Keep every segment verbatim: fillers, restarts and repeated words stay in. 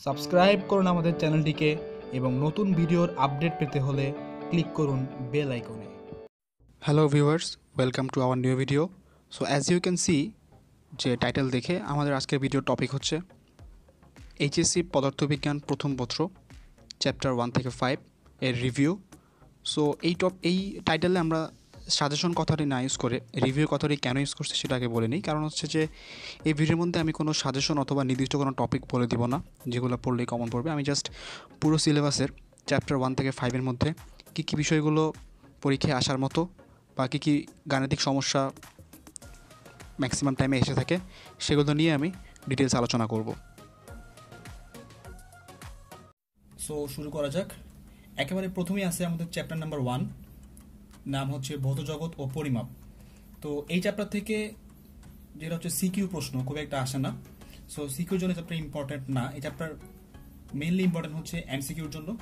Subscribe করুন আমাদের চ্যানেলটিকে এবং নতুন ভিডিওর আপডেট পেতে হলে ক্লিক করুন বেল আইকনে। Hello viewers, welcome to our new video. So as you can see যে টাইটেল দেখে আমাদের আজকের ভিডিওর টপিক হচ্ছে এইচএসসি পদার্থবিজ্ঞান প্রথম পত্র চ্যাপ্টার ওয়ান থেকে ফাইভ এর রিভিউ। সো এই টপ এই টাইটেলে আমরা সাজেশন কথাটি না ইউজ করে রিভিউ কথাটি কেন ইউজ করছি সেটা আগে বলে নিই। কারণ হচ্ছে যে এই ভিডিওর মধ্যে আমি কোনো সাজেশন অথবা নির্দিষ্ট কোনো টপিক বলে দিব না যেগুলো পড়লেই কমন পড়বে। আমি জাস্ট পুরো সিলেবাসের চ্যাপ্টার ওয়ান থেকে ফাইভের মধ্যে কী কী বিষয়গুলো পরীক্ষায় আসার মতো বা কী কী গাণিতিক সমস্যা ম্যাক্সিমাম টাইমে এসে থাকে সেগুলো নিয়ে আমি ডিটেলস আলোচনা করব। সো শুরু করা যাক। একেবারে প্রথমেই আছে আমাদের চ্যাপ্টার নাম্বার ওয়ান, নাম হচ্ছে ভৌত জগৎ ও পরিমাপ। তো এই চ্যাপ্টার থেকে যেটা হচ্ছে সিকিউ প্রশ্ন খুব একটা আসে না। সো সিকিউর জন্য চ্যাপ্টার ইম্পর্টেন্ট না, এই চ্যাপ্টার মেইনলি ইম্পর্টেন্ট হচ্ছে এমসিকিউর জন্য।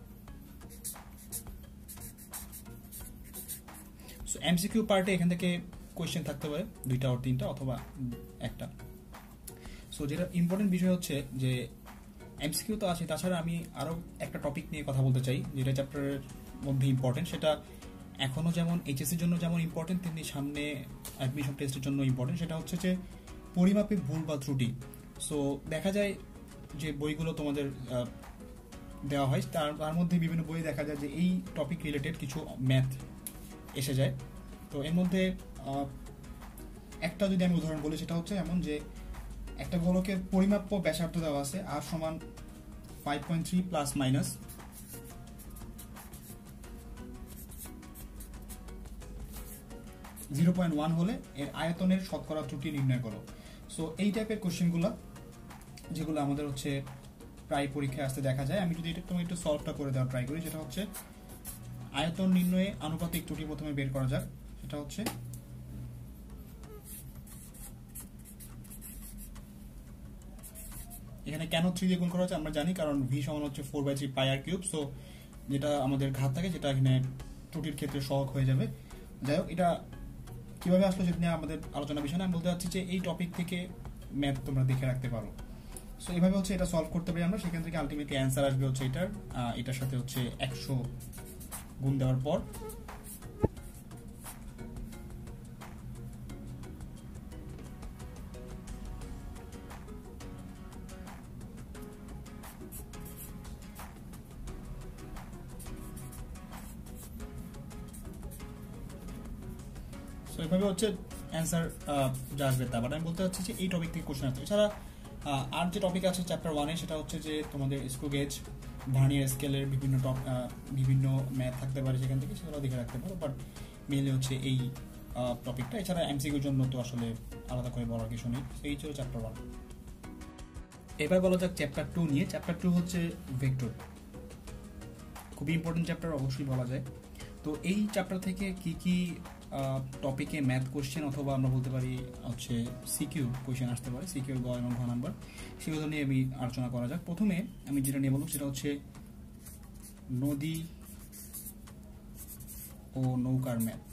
সো এমসিকিউ পার্টে এখান থেকে কোয়েশ্চেন থাকতে পারে দুইটা আর তিনটা অথবা একটা। সো যেটা ইম্পর্টেন্ট বিষয় হচ্ছে যে এমসিকিউ তো আছে, তাছাড়া আমি আরও একটা টপিক নিয়ে কথা বলতে চাই যেটা চ্যাপ্টারের মধ্যে ইম্পর্টেন্ট। সেটা এখনও যেমন এইচএসসির জন্য যেমন ইম্পর্টেন্ট তেমনি সামনে অ্যাডমিশন টেস্টের জন্য ইম্পর্টেন্ট। সেটা হচ্ছে যে পরিমাপে ভুল বা ত্রুটি। সো দেখা যায় যে বইগুলো তোমাদের দেওয়া হয় তার তার মধ্যে বিভিন্ন বই দেখা যায় যে এই টপিক রিলেটেড কিছু ম্যাথ এসে যায়। তো এর মধ্যে একটা যদি আমি উদাহরণ বলি সেটা হচ্ছে এমন যে একটা গোলকের পরিমাপ্য ব্যাসার্ধ দেওয়া আছে আর সমান five point three plus minus zero point one হলে এর আয়তনের শতকরা ত্রুটি নির্ণয় করো। সো এই টাইপের কোশ্চেনগুলো যেগুলো আমাদের হচ্ছে প্রায় পরীক্ষায় আসতে দেখা যায়, আমি যদি এটা তোমার একটু সলভটা করে দেওয়ার ট্রাই করি। যেটা হচ্ছে আয়তন নির্ণয়ে আনুপাতিক ত্রুটি প্রথমে বের করা যাক। সেটা হচ্ছে এখানে কেন থ্রি দিয়ে গুণ করা হচ্ছে আমরা জানি, কারণ ভি সমান হচ্ছে four by three pi r cube. So যেটা আমাদের ঘাত থাকে যেটা এখানে ত্রুটির ক্ষেত্রে সহগ হয়ে যাবে। যাই হোক, এটা কিভাবে আসলো সেটা নিয়ে আমাদের আলোচনা বিষয় না। আমি বলতে চাচ্ছি যে এই টপিক থেকে ম্যাথ তোমরা দেখে রাখতে পারো। সো এইভাবে হচ্ছে এটা সলভ করতে পারি আমরা। সেখান থেকে আলটিমেটলি অ্যান্সার আসবে হচ্ছে এটার এটার সাথে হচ্ছে একশো গুণ দেওয়ার পর। এভাবে হচ্ছে অ্যান্সার যা আসবে তা। বাট আমি বলতে চাচ্ছি যে এই টপিক থেকে কোশ্চেন আসবে। এছাড়া আর যে টপিক আছে চ্যাপ্টার ওয়ানে সেটা হচ্ছে যে তোমাদের স্ক্রু গেজ ভার্নিয়ার স্কেলের বিভিন্ন বিভিন্ন ম্যাথ থাকতে পারে, সেখান থেকে সেগুলো দেখে রাখতে পারো। বাট মেনলি হচ্ছে এই টপিকটা। এছাড়া এমসিকিউর জন্য তো আসলে আলাদা করে বলার কিছু নেই। এই ছিল চ্যাপ্টার ওয়ান। এবার বলা যাক চ্যাপ্টার টু নিয়ে। চ্যাপ্টার টু হচ্ছে ভেক্টর, খুবই ইম্পর্টেন্ট চ্যাপ্টার অবশ্যই বলা যায়। তো এই চ্যাপ্টার থেকে কি কি টপিকে ম্যাথ কোশ্চেন অথবা আমরা বলতে পারি হচ্ছে সিকিউ কোশ্চেন আসতে পারে, সিকিউর গ এবং ঘ নাম্বার, সেগুলো নিয়ে আমি আলোচনা করা যাক। প্রথমে আমি যেটা নিয়ে বলবো সেটা হচ্ছে নদী ও নৌকার ম্যাথ।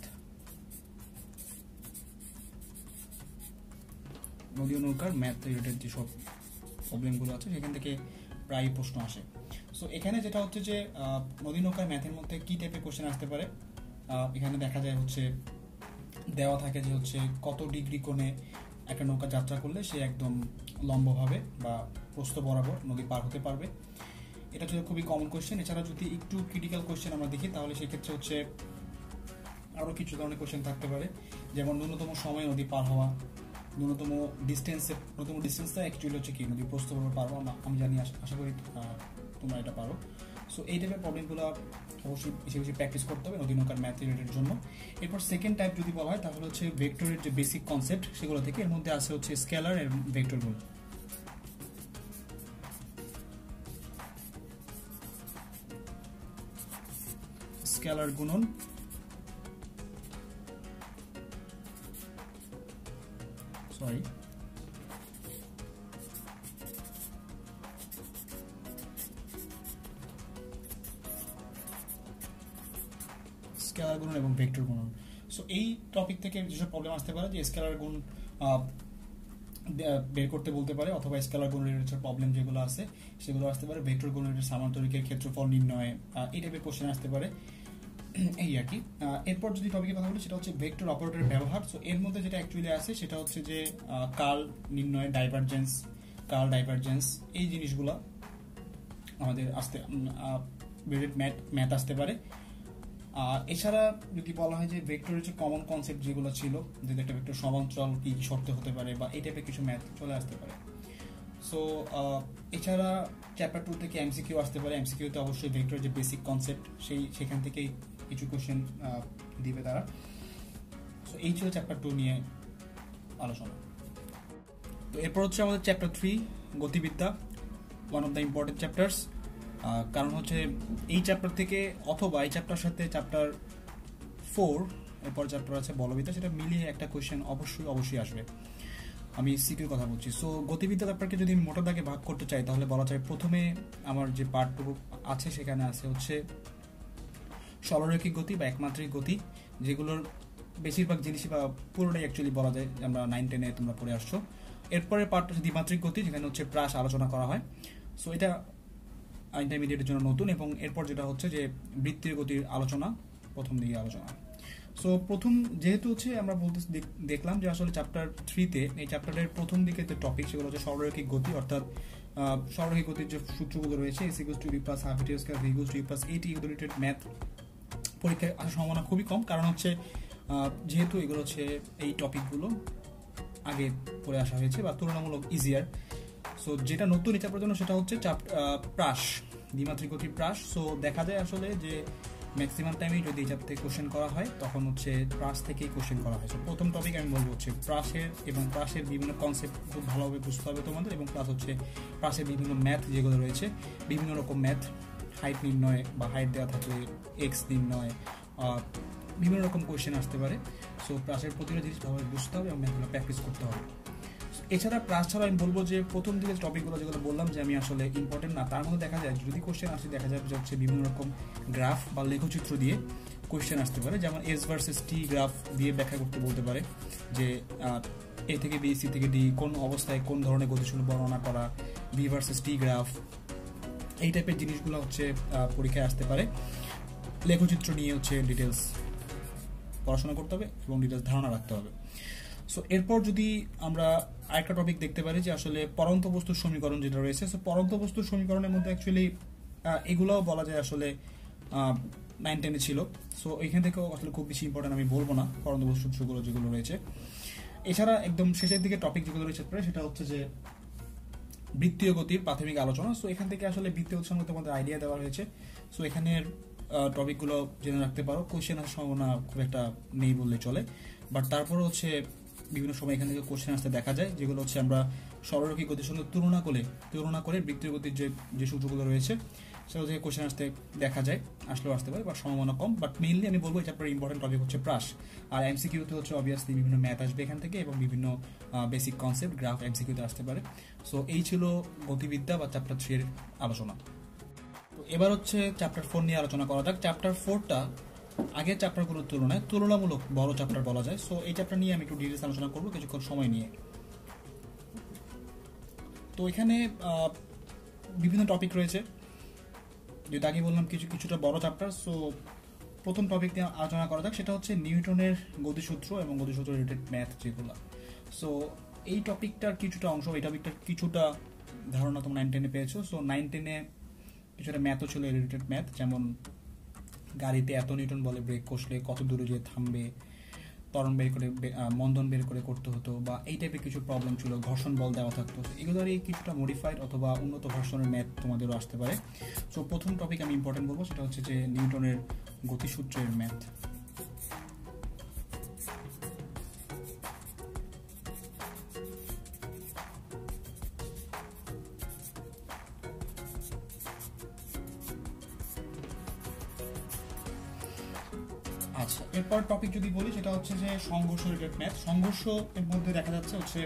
নদী ও নৌকার ম্যাথ রিলেটেড যেসব প্রবলেমগুলো আছে সেখান থেকে প্রায় প্রশ্ন আসে। সো এখানে যেটা হচ্ছে যে নদী নৌকার ম্যাথের মধ্যে কি টাইপের কোশ্চেন আসতে পারে, এখানে দেখা যায় হচ্ছে দেওয়া থাকে যে হচ্ছে কত ডিগ্রি কোণে একটা নৌকা যাত্রা করলে সে একদম লম্বভাবে বা প্রস্থ বরাবর নদী পার হতে পারবে। এটা হচ্ছে খুবই কমন কোশ্চেন। এছাড়া যদি একটু ক্রিটিক্যাল কোশ্চেন আমরা দেখি তাহলে সেক্ষেত্রে হচ্ছে আরও কিছু ধরনের কোশ্চেন থাকতে পারে, যেমন ন্যূনতম সময় নদী পার হওয়া, ন্যূনতম ডিস্টেন্সে ন্যূনতম ডিস্টেন্সটা অ্যাকচুয়ালি হচ্ছে কি নদী প্রস্থ বরাবর পারবো না, আমি জানি, আশা করি তোমরা এটা পারো। সো এই টাইপের প্রবলেমগুলো অবশ্যই বেশি বেশি প্র্যাকটিস করতে হবে নদী নৌকার ম্যাথ রিলেটেড জন্য। এরপর সেকেন্ড টাইপ যদি বলা হয় তাহলে হচ্ছে ভেক্টরের যে বেসিক কনসেপ্ট সেগুলো থেকে। এর মধ্যে আছে হচ্ছে স্কেলার এবং ভেক্টরগুলো। স্কেলার গুণন, সরি স্কেলার গুণন এবং ভেক্টর গুণন। সো এই টপিক থেকে যেসব প্রবলেম আসতে পারে যে স্কেলার গুণ বের করতে বলতে পারে, অথবা স্কেলার কোঅর্ডিনেটের প্রবলেম যেগুলো আছে সেগুলো আসতে পারে, ভেক্টর কোঅর্ডিনেটের সামান্তরিকের ক্ষেত্রফল নির্ণয়, এই টাইপের কোশ্চেন আসতে পারে, এই আর কি। এরপর যদি টপিকের কথা বলি সেটা হচ্ছে ভেক্টর অপারেটরের ব্যবহার। সো এর মধ্যে যেটা অ্যাকচুয়ালি আছে সেটা হচ্ছে যে কার্ল নির্ণয়, ডাইভারজেন্স, কার্ল ডাইভারজেন্স, এই জিনিসগুলো আমাদের আসতে ম্যাথ ম্যাথ আসতে পারে। এছাড়া যদি বলা হয় যে ভেক্টরের যে কমন কনসেপ্ট যেগুলো ছিল, যে একটা ভেক্টর সমান্তরাল কি কি শর্তে হতে পারে বা এই টাইপের কিছু ম্যাথ চলে আসতে পারে। সো এছাড়া চ্যাপ্টার টু থেকে এমসিকিউ আসতে পারে। এমসিকিউতে অবশ্যই ভেক্টরের যে বেসিক কনসেপ্ট সেই সেখান থেকেই কিছু কোশ্চেন দিবে তারা। সো এই ছিল চ্যাপ্টার টু নিয়ে আলোচনা। তো এরপর হচ্ছে আমাদের চ্যাপ্টার থ্রি, গতিবিদ্যা, one of the important chapters. কারণ হচ্ছে এই চ্যাপ্টার থেকে অথবা এই চ্যাপ্টার সাথে চ্যাপ্টার ফোর এরপর চ্যাপ্টার আছে বলবিদ্যা, সেটা মিলিয়ে একটা কোয়েশ্চেন অবশ্যই অবশ্যই আসবে। আমি সিকিউর কথা বলছি। সো গতিবিদ্যা ব্যাপারকে যদি আমি মোটা দাগে ভাগ করতে চাই তাহলে বলা যায় প্রথমে আমার যে পার্টটুকু আছে সেখানে আছে হচ্ছে সরলরৈখিক গতি বা একমাত্রিক গতি, যেগুলোর বেশিরভাগ জিনিসই বা পুরোটাই অ্যাকচুয়ালি বলা যায় আমরা নাইন টেনে তোমরা পড়ে আসছো। এরপরে পার্ট হচ্ছে দ্বিমাত্রিক গতি, যেখানে হচ্ছে প্রাস আলোচনা করা হয়। সো এটা ইন্টারমিডিয়েটের জন্য নতুন। এবং এরপর যেটা হচ্ছে যে বৃত্তীয় গতির আলোচনা, প্রথম দিকে আলোচনা। সো প্রথম যেহেতু হচ্ছে আমরা বলতে দেখলাম যে আসলে চ্যাপ্টার থ্রিতে এই চ্যাপ্টারের প্রথম দিকে যে টপিক সেগুলো হচ্ছে সরলরৈখিক গতি, অর্থাৎ সরলরৈখিক গতির যে সূত্রগুলো রয়েছে S equals to D plus half ET square V equals to D plus eight related math পরীক্ষায় আসার সম্ভাবনা খুবই কম। কারণ হচ্ছে যেহেতু এগুলো হচ্ছে এই টপিকগুলো আগে পড়ে আসা হয়েছে বা তুলনামূলক ইজিয়ার। সো যেটা নতুন এই চ্যাপ্টারের জন্য সেটা হচ্ছে প্রাস, দ্বিমাত্রিক গতির প্রাস। সো দেখা যায় আসলে যে ম্যাক্সিমাম টাইমেই যদি এই চ্যাপ্টার থেকে কোশ্চেন করা হয় তখন হচ্ছে প্রাস থেকেই কোশ্চেন করা হয়। সো প্রথম টপিক আমি বলবো হচ্ছে প্রাসের, এবং প্রাসের বিভিন্ন কনসেপ্ট খুব ভালোভাবে বুঝতে হবে তোমাদের, এবং প্লাস হচ্ছে প্রাসের বিভিন্ন ম্যাথ যেগুলো রয়েছে, বিভিন্ন রকম ম্যাথ, হাইট নির্ণয় বা হাইট দেওয়া থাকলে এক্স নির্ণয়, বিভিন্ন রকম কোয়েশ্চেন আসতে পারে। সো প্রাসের প্রতিটা জিনিস ভালোভাবে বুঝতে হবে এবং ম্যাথগুলো প্র্যাকটিস করতে হবে। এছাড়া প্রাস ছাড়া আমি বলবো যে প্রথম দিকে টপিকগুলো যেগুলো বললাম যে আমি আসলে ইম্পর্টেন্ট না, তার মধ্যে দেখা যায় যদি কোয়েশ্চেন আসে দেখা যায় যে হচ্ছে বিভিন্ন রকম গ্রাফ বা লেখচিত্র দিয়ে কোয়েশ্চেন আসতে পারে। যেমন এস ভার্সেস টি গ্রাফ দিয়ে ব্যাখ্যা করতে বলতে পারে যে এ থেকে বি, সি থেকে ডি কোন অবস্থায় কোন ধরনের গতিশীল বর্ণনা করা, বি ভার্সেস টি গ্রাফ, এই টাইপের জিনিসগুলো হচ্ছে পরীক্ষায় আসতে পারে। লেখচিত্র নিয়ে হচ্ছে ডিটেলস পড়াশোনা করতে হবে এবং ডিটেলস ধারণা রাখতে হবে। সো এরপর যদি আমরা আরেকটা টপিক দেখতে পারি যে আসলে পরন্ত বস্তুর সমীকরণ যেটা রয়েছে, সো পরন্ত বস্তুর সমীকরণের মধ্যে অ্যাকচুয়ালি এগুলোও বলা যায় আসলে নাইন টেনে ছিল। সো এখান থেকেও আসলে খুব বেশি ইম্পর্টেন্ট আমি বলবো না পরন্ত বস্তুর সূত্রগুলো যেগুলো রয়েছে। এছাড়া একদম শেষের দিকে টপিক যেগুলো রয়েছে সেটা হচ্ছে যে বৃত্তীয় গতির প্রাথমিক আলোচনা। সো এখান থেকে আসলে বৃত্তীয় গতির সম্পর্কে তোমাদের আইডিয়া দেওয়া হয়েছে। সো এখানের টপিকগুলো জেনে রাখতে পারো। কোশ্চেন আসার সম্ভাবনা খুব একটা নেই বললে চলে, বাট তারপরে হচ্ছে বিভিন্ন সময় এখান থেকে কোশ্চেন আসতে দেখা যায়, যেগুলো হচ্ছে আমরা সরলরৈখিক গতির সঙ্গে তুলনা করে তুলনা করে বৃত্তীয় গতির যে যে সূত্রগুলো রয়েছে সেগুলো থেকে কোশ্চেন আসতে দেখা যায়, আসলেও আসতে পারে, বাট সম্ভাবনা কম। বাট মেইনলি আমি বলবো এই চ্যাপ্টারের ইম্পর্টেন্ট টপিক হচ্ছে প্রাস, আর এমসিকিউতে হচ্ছে অবভিয়াসলি বিভিন্ন ম্যাথ আসবে এখান থেকে এবং বিভিন্ন বেসিক কনসেপ্ট গ্রাফ এমসিকিউতে আসতে পারে। সো এই ছিল গতিবিদ্যা বা চ্যাপ্টার থ্রি এর আলোচনা। তো এবার হচ্ছে চ্যাপ্টার ফোর নিয়ে আলোচনা করা যাক। চ্যাপ্টার ফোরটা আগের চ্যাপ্টারগুলোর তুলনায় তুলনামূলক বড় চ্যাপ্টার বলা যায়। সো এই চ্যাপ্টার নিয়ে আমি একটু ডিটেলস আলোচনা করবো কিছুক্ষণ সময় নিয়ে। তো এখানে বিভিন্ন টপিক রয়েছে, যেটা আগে বললাম কিছু কিছুটা বড় চ্যাপ্টার। সো প্রথম টপিক নিয়ে আলোচনা করা যাক, সেটা হচ্ছে নিউটনের গতিসূত্র এবং গতিসূত্র রিলেটেড ম্যাথ যেগুলো। সো এই টপিকটার কিছুটা অংশ, এই টপিকটার কিছুটা ধারণা তোমরা নাইন টেনে পেয়েছো। সো নাইন টেনে কিছুটা ম্যাথও ছিল রিলেটেড ম্যাথ, যেমন গাড়িতে এত নিউটন বলে ব্রেক কষলে কত দূরে যেয়ে থামবে, ত্বরণ বের করে মন্দন বের করে করতে হতো, বা এই টাইপের কিছু প্রবলেম ছিল, ঘর্ষণ বল দেওয়া থাকতো। এগুলোরই কিছুটা মডিফাইড অথবা উন্নত ভার্সনের ম্যাথ তোমাদেরও আসতে পারে। সো প্রথম টপিক আমি ইম্পর্টেন্ট বলবো সেটা হচ্ছে যে নিউটনের গতিসূত্রের ম্যাথ। আচ্ছা, এরপর টপিক যদি বলি সেটা হচ্ছে যে সংঘর্ষ রিলেটেড ম্যাথ। সংঘর্ষ এর মধ্যে দেখা যাচ্ছে হচ্ছে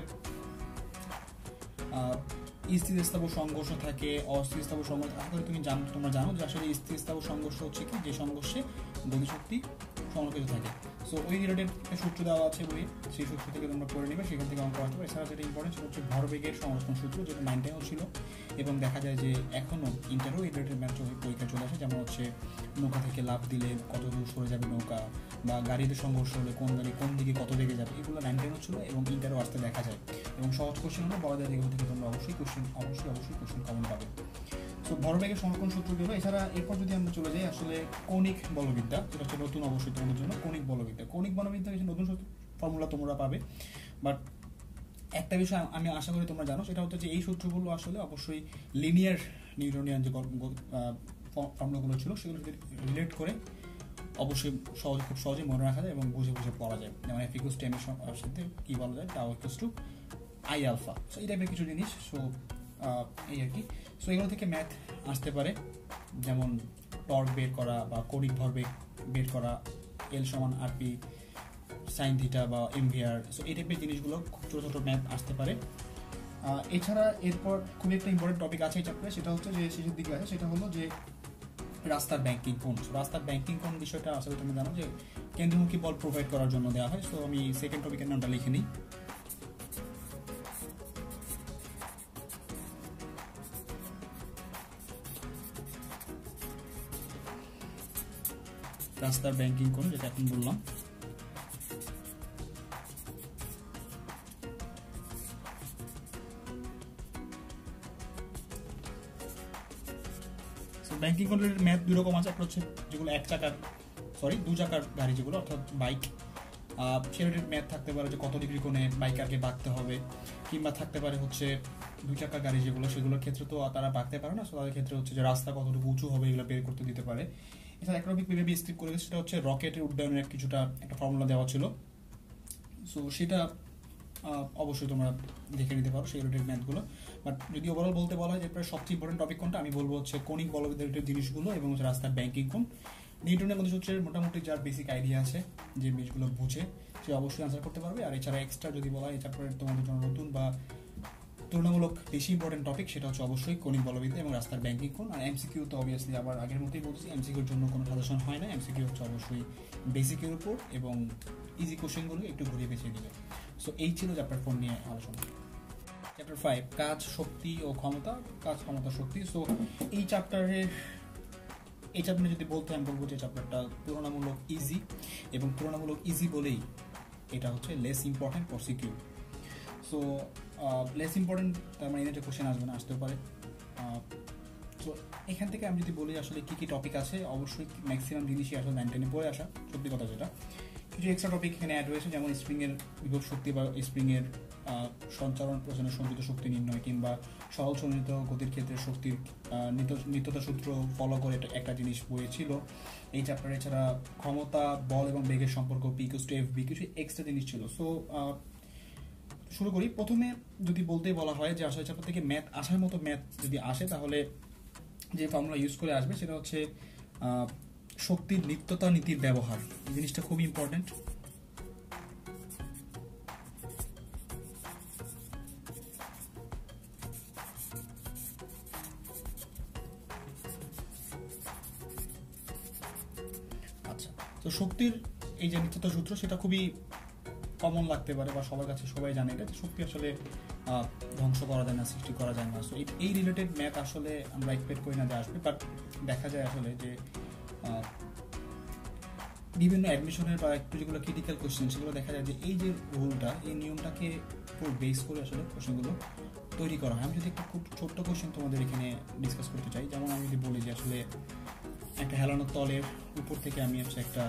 স্থিতিস্থাবক সংঘর্ষ থাকে, অস্থিতিস্থাবক সংঘর্ষ। আসলে তুমি জানো তোমরা জানো যে আসলে স্থিতিস্থাবক সংঘর্ষ হচ্ছে কি, যে সংঘর্ষে গতিশক্তি সংরক্ষিত থাকে। সো ওই রিলেটেড সূত্র দেওয়া আছে বই, সেই সূত্র থেকে তোমরা পড়ে নেবে, সেখান থেকে অঙ্ক আসতে পারে। এছাড়া যেটা ইম্পর্টেন্ট সেটা হচ্ছে ভরবেগের সংরক্ষণ সূত্র, যেটা নাইন টেনেও ছিল এবং দেখা যায় যে এখনও ইন্টারও এই রিলেটেড ম্যাথ পরীক্ষা চলে আসে। যেমন হচ্ছে নৌকা থেকে লাফ দিলে কত দূর সরে যাবে নৌকা, বা গাড়িতে সংঘর্ষ হলে কোন গাড়ি কোন দিকে কত দিকে যাবে, এগুলো নাইন টেনও ছিল এবং ইন্টারও আসতে দেখা যায়। এবং সহজ কোশ্চেন হলে বলা যায় যেগুলো থেকে তোমরা অবশ্যই কোশ্চেন অবশ্যই অবশ্যই কোশ্চেন কমন পাবে। সো ভরবেগের সংরক্ষণ সূত্রগুলো। এছাড়া এরপর যদি আমরা চলে যাই আসলে কৌণিক বলবিদ্যা, যেটা হচ্ছে নতুন অবশ্যই তোমাদের জন্য কৌণিক বলবিদ্যা। কৌণিক বলবিদ্যা কিছু নতুন ফর্মুলা তোমরা পাবে, বাট একটা বিষয় আমি আশা করি তোমরা জানো, সেটা হচ্ছে যে এই সূত্রগুলো আসলে অবশ্যই লিনিয়ার নিউটনিয়ান যে ফর্মুলাগুলো ছিল সেগুলো যদি রিলেট করে অবশ্যই সহজ খুব সহজে মনে রাখা যায় এবং বুঝে বুঝে পড়া যায়। যেমন এফ ইকুয়ালস টু এম এর সাথে কী বলা যায়, tau equals to I alpha. So এই টাইপের কিছু জিনিস। সো এই আর কি। সো এগুলো থেকে ম্যাথ আসতে পারে, যেমন টর্ক বের করা বা কৌণিক ভরবেগ বের করা, এল সমান আরপি সাইন থিটা বা এমভিআর। সো এই টাইপের জিনিসগুলো খুব ছোটো ছোটো ম্যাথ আসতে পারে। এছাড়া এরপর খুবই একটা ইম্পর্টেন্ট টপিক আছে এই চ্যাপ্টারে, সেটা হচ্ছে যে শেষের দিকে আছে, সেটা হলো যে রাস্তার ব্যাংকিং কোণ। রাস্তার ব্যাংকিং কোণ বিষয়টা আসলে তুমি জানো যে কেন্দ্রমুখী বল প্রোভাইড করার জন্য দেওয়া হয়। সো আমি সেকেন্ড টপিকের নামটা লিখে নিই। রাস্তার ব্যাংকিং কোণ, যেটা এখন বললাম। ব্যাংকিং কোণ রিলেটেড ম্যাথ দুই রকম আছে। একটা হচ্ছে যেগুলো এক চাকার সরি দু চাকার গাড়ি, যেগুলো অর্থাৎ বাইক, সে রিলেটেড ম্যাথ থাকতে পারে যে কত ডিগ্রি কোণে বাইকারকে বাঁকতে হবে, কিংবা থাকতে পারে হচ্ছে দুই চাকার গাড়ি যেগুলো, সেগুলোর ক্ষেত্রে তো তারা বাঁকতে পারে না, সো তাদের ক্ষেত্রে হচ্ছে যে রাস্তা কতটুকু উঁচু হবে এগুলো বের করতে দিতে পারে। এছাড়া একটা টপিক মেবি স্কিপ করে গেছে, সেটা হচ্ছে রকেটের উড্ডয়নের কিছুটা একটা ফর্মুলা দেওয়া ছিল। সো সেটা অবশ্যই তোমরা দেখে নিতে পারো সেই রিলেটেড ম্যাথগুলো। বাট যদি ওভারঅল বলতে বলা হয় যে প্রায় সবচেয়ে ইম্পর্টেন্ট টপিক কোনটা, আমি বলবো হচ্ছে কৌণিক বলবিদ্যা রিলেটেড জিনিসগুলো এবং হচ্ছে রাস্তার ব্যাংকিং কোণ। নিউটনের গতি সূত্রের মোটামুটি যার বেসিক আইডিয়া আছে, যে জিনিসগুলো বুঝে, সে অবশ্যই আনসার করতে পারবে। আর এছাড়া এক্সট্রা যদি বলা হয় এই চ্যাপ্টারের তোমাদের জন্য নতুন বা তুলনামূলক বেশি ইম্পর্টেন্ট টপিক, সেটা হচ্ছে অবশ্যই কৌণিক বলবিদ্যা এবং রাস্তার ব্যাংকিং কোণ। আর এমসিকিউ তো অবভিয়াসলি আবার আগের মতোই বলছি, এমসিকিউর জন্য কোনো সাজেশন হয় না। এমসিকিউ হচ্ছে অবশ্যই বেসিকের উপর এবং ইজি কোশ্চেনগুলো একটু ঘুরিয়ে পেঁচিয়ে দিবে। সো এই ছিল চ্যাপ্টার ফোর নিয়ে আলোচনা। চ্যাপ্টার ফাইভ, কাজ, শক্তি ও ক্ষমতা। কাজ, ক্ষমতা, শক্তি। সো এই চ্যাপ্টারের এই চ্যাপ্টারে যদি বলতে আমি বলবো যে চ্যাপ্টারটা তুলনামূলক ইজি, এবং তুলনামূলক ইজি বলেই এটা হচ্ছে less important for CQ. So less important তার মানে এটা কোশ্চেন আসবে না, আসতেও পারে। তো এখান থেকে আমি যদি বলি আসলে কী কী টপিক আছে, অবশ্যই ম্যাক্সিমাম জিনিসই আসলে নাইন টেনে পড়ে আসা, সত্যি কথা যেটা। কিছু এক্সট্রা টপিক এখানে অ্যাড হয়েছে, যেমন স্প্রিংয়ের বিভব শক্তি বা স্প্রিংয়ের সঞ্চালন প্রয়োজনের সঞ্চিত শক্তি নির্ণয়, কিংবা সহজ সঞ্চিত গতির ক্ষেত্রে শক্তির নিত্যতা সূত্র ফলো করে একটা জিনিস বইয়ে ছিল এই চ্যাপ্টারে। এছাড়া ক্ষমতা, বল এবং বেগের সম্পর্ক, P equals to F B, কিছু এক্সট্রা জিনিস ছিল। সো শুরু করি। প্রথমে যদি বলতে বলা হয় যে আসলে চ্যাপ্টার থেকে ম্যাথ আসার মতো ম্যাথ যদি আসে, তাহলে যে ফর্মুলা ইউজ করে আসবে সেটা হচ্ছে শক্তির নিত্যতা নীতির ব্যবহার। এই জিনিসটা খুবই ইম্পর্টেন্ট। আচ্ছা, তো শক্তির এই যে নিত্যতা সূত্র, সেটা খুবই কমন লাগতে পারে বা সবার কাছে সবাই জানে এটা, যে শক্তি আসলে ধ্বংস করা যায় না, সৃষ্টি করা যায় না। সো এই রিলেটেড ম্যাথ আসলে আমরা এক্সপেক্ট করি না যে আসবে, বাট দেখা যায় আসলে যে বিভিন্ন অ্যাডমিশনের বা একটু যেগুলো ক্রিটিক্যাল কোশ্চেন, সেগুলো দেখা যায় যে এই যে রুলটা, এই নিয়মটাকে পুরো বেস করে আসলে কোশ্চেনগুলো তৈরি করা হয়। আমি যদি একটু খুব ছোট্ট কোশ্চেন তোমাদের এখানে ডিসকাস করতে চাই, যেমন আমি যদি বলি যে আসলে একটা হেলানো তলের উপর থেকে আমি হচ্ছে একটা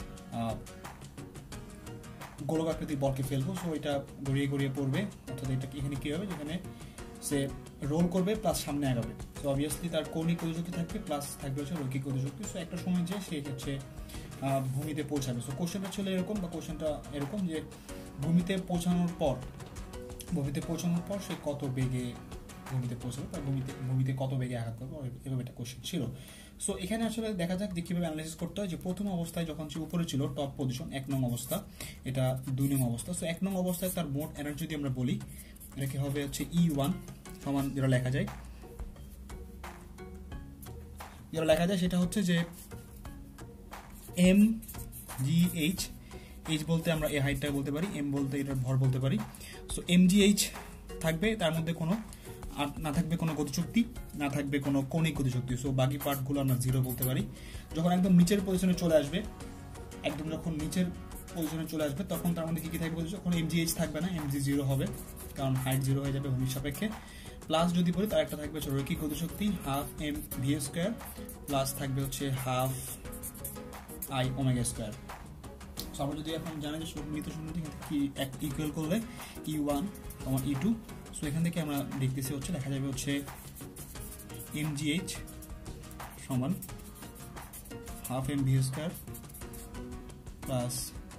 গোলকাকৃতির বলকে ফেলবো, সো এটা গড়িয়ে গড়িয়ে পড়বে, অর্থাৎ এটা এখানে কী হবে, যেখানে সে রোল করবে প্লাস সামনে আগাবে। সো অবভিয়াসলি তার কৌণিক গতিশক্তি থাকবে প্লাস থাকবে হচ্ছে রৈখিক গতিশক্তি। সো একটা সময় যে সে হচ্ছে ভূমিতে পৌঁছাবে। সো কোশ্চেনটা ছিল এরকম, বা কোশ্চেনটা এরকম যে ভূমিতে পৌঁছানোর পর ভূমিতে পৌঁছানোর পর সে কত বেগে ভূমিতে পৌঁছাবে, বা ভূমিতে ভূমিতে কত বেগে আঘাত করবে, এভাবে একটা কোশ্চেন ছিল। সো এখানে আসলে দেখা যাক যে কীভাবে অ্যানালাইসিস করতে হয়। যে প্রথম অবস্থায় যখন সে উপরে ছিল, টপ পজিশন, এক নং অবস্থা, এটা দুই নং অবস্থা। সো এক নং অবস্থায় তার মোট এনার্জি যদি আমরা বলি, এটাকে হবে হচ্ছে ই ওয়ান সমান, যেটা লেখা যায় যেটা লেখা যায় সেটা হচ্ছে যে এম জি এইচ এইচ বলতে আমরা এই হাইটটা বলতে পারি, এম বলতে এটার ভর বলতে পারি। সো এমজিএইচ থাকবে, তার মধ্যে কোনো আর না থাকবে কোনো গতিশক্তি, না থাকবে কোনো কৌণিক গতিশক্তি। সো বাকি পার্টগুলো আমরা জিরো বলতে পারি। যখন একদম নিচের পজিশনে চলে আসবে, একদম যখন নিচের পজিশনে চলে আসবে তখন তার মধ্যে কী কী থাকবে বলছে, কোনো এমজিএইচ থাকবে না, এমজি জিরো হবে, কারণ হাইট জিরো হয়ে যাবে ভূমির সাপেক্ষে। প্লাস যদি বলি তার একটা থাকবে রৈখিক গতিশক্তি half M V square, plus থাকবে হচ্ছে half I omega square. So আমরা যদি এখন জানি যে মৃত শূন্য কি এক ইকুয়াল করলে ই ওয়ান আমার ই টু, সো এখান থেকে আমরা দেখতেছি হচ্ছে দেখা যাবে হচ্ছে এমজিএইচ সমান half M V square plus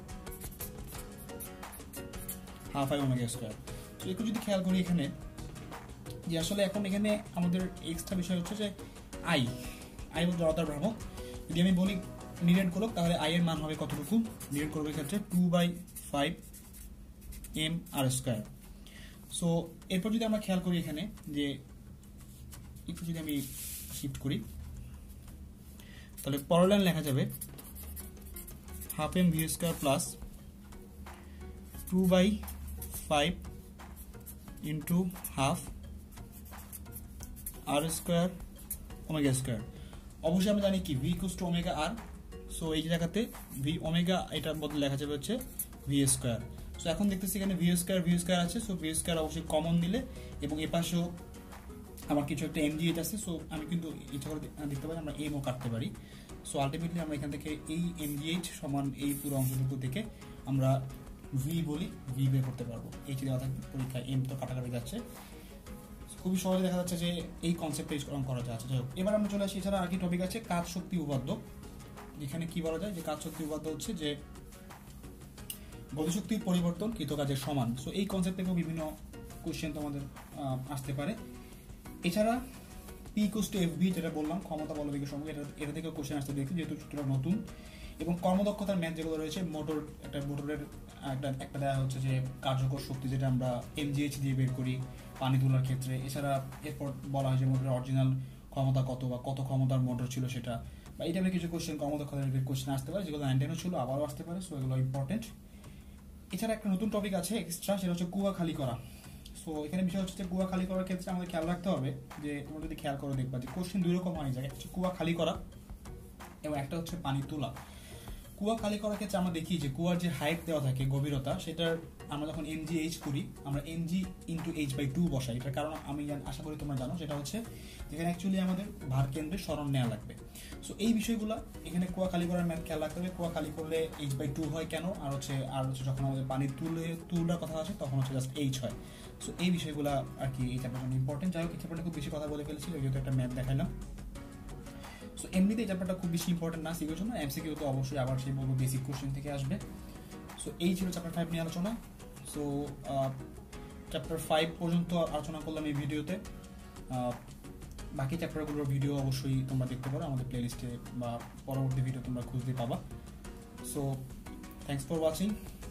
half I omega square. তো একটু যদি খেয়াল করি এখানে যে আসলে এখন এখানে আমাদের এক্সট্রা বিষয় হচ্ছে যে আই আই বলতে জড়তার ভ্রামক। যদি আমি বলি নিরেট গোলক, তাহলে আই এর মান হবে কতটুকু? নিরেট গোলকের ক্ষেত্রে two by five M R square. So এরপর যদি আমরা খেয়াল করি এখানে যে একটু যদি আমি শিফট করি, তাহলে পরের লাইন লেখা যাবে half M V square plus two by five into half R square omega square. অবশ্যই আমরা জানি কি V equals to omega R. So এই জায়গাতে ভি ওমেগা এটার বদলে লেখা যাবে হচ্ছে ভি স্কোয়ার। সো এখন দেখতেছি এখানে ভি স্কোয়ার ভি স্কোয়ার আছে, সো ভি স্কোয়ার অবশ্যই কমন নিলে এবং এ পাশেও আমার কিছু একটা এমজিএইচ আছে, সো আমি কিন্তু ইচ্ছা করে দেখতে পারি আমরা এমও কাটতে পারি। সো আলটিমেটলি আমরা এখান থেকে এই এমজিএইচ সমান এই পুরো অংশটুকু থেকে আমরা ভি বলি, ভি বের করতে পারবো। এইচ দেওয়া থাকবে পরীক্ষায়, এম তো কাটাকাটি যাচ্ছে, খুবই সহজে দেখা যাচ্ছে যে এই কনসেপ্টে করা যাচ্ছে। যাই হোক, এবার আমরা চলে আসি এছাড়া আর কি টপিক আছে কাজ শক্তি উপাদ্য। যেখানে কি বলা যায় যে কাজ শক্তি উপাদ্য হচ্ছে যে গতিশক্তির পরিবর্তন কৃত কাজের সমান। সো এই কনসেপ্ট থেকেও বিভিন্ন কোশ্চেন তোমাদের আসতে পারে। এছাড়া P equals to F B যেটা বললাম ক্ষমতা বলবেগের সঙ্গে, এটা এটা থেকেও কোশ্চেন আসতে দেখি যেহেতু এটা নতুন। এবং কর্মদক্ষতার ম্যাথ যেগুলো রয়েছে, মোটর একটা মোটরের একটা একটা দেওয়া হচ্ছে যে কার্যকর শক্তি যেটা আমরা এমজিএইচ দিয়ে বের করি পানি তোলার ক্ষেত্রে। এছাড়া এরপর বলা হয় যে মোটরের অরিজিনাল ক্ষমতা কত বা কত ক্ষমতার মোটর ছিল সেটা, বা এই টাইপের কিছু কোশ্চেন কর্মদক্ষতার কোশ্চেন আসতে পারে, যেগুলো নাইন টেনও ছিল আবারও আসতে পারে। সো এগুলো ইম্পর্টেন্ট। এছাড়া একটা নতুন টপিক আছে এক্সট্রা, সেটা হচ্ছে কুয়া খালি করা। সো এখানে বিষয় হচ্ছে যে কুয়া খালি করার ক্ষেত্রে আমাদের খেয়াল রাখতে হবে যে তোমরা যদি খেয়াল করে দেখবা যে কোশ্চেন দুই রকম হয়, জায়গায় হচ্ছে কুয়া খালি করা এবং একটা হচ্ছে পানি তোলা। কুয়া খালি করার ক্ষেত্রে আমরা দেখি যে কুয়ার যে হাইট দেওয়া থাকে গভীরতা, সেটার আমরা যখন এমজি এইচ করি আমরা MG into H by two বসাই। এটার কারণ আমি আশা করি তোমরা জানো, সেটা হচ্ছে যেখানে অ্যাকচুয়ালি আমাদের ভার কেন্দ্রে স্মরণ নেওয়া লাগবে। সো এই বিষয়গুলো এখানে কুয়া খালি করার ম্যাথ খেয়াল রাখতে হবে। কুয়া খালি করলে এইচ বাই টু হয় কেন, আর হচ্ছে আর হচ্ছে যখন আমাদের পানি তুলে তুলার কথা আছে তখন হচ্ছে জাস্ট এইচ হয়। সো এই বিষয়গুলো আর কি এই চ্যাপ্টার জন্য ইম্পর্টেন্ট। যাই হোক, এই চ্যাপ্টারটা খুব বেশি কথা বলে ফেলেছি, যেহেতু একটা ম্যাথ দেখাইলাম। সো এমনিতে এই চ্যাপ্টারটা খুব বেশি ইম্পর্টেন্ট না সিকিউর জন্য, এমসিকিউ তো অবশ্যই আবার সেই বলবো বেসিক কোশ্চেন থেকে আসবে। সো এই ছিল চ্যাপ্টার ফাইভ নিয়ে আলোচনা। সো চ্যাপ্টার ফাইভ পর্যন্ত আলোচনা করলাম এই ভিডিওতে। বাকি চ্যাপ্টারগুলোর ভিডিও অবশ্যই তোমরা দেখতে পারো আমাদের প্লেলিস্টে, বা পরবর্তী ভিডিও তোমরা খুঁজতে পাবা। So thanks for watching.